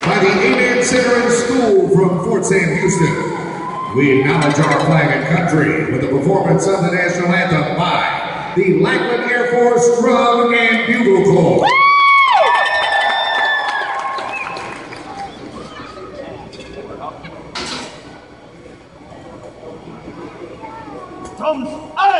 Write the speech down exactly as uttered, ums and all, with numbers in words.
by the Amen Center and School from Fort Sam Houston. We acknowledge our flag and country with the performance of the national anthem by the Lackland Air Force Drum and Bugle Corps. Drums out!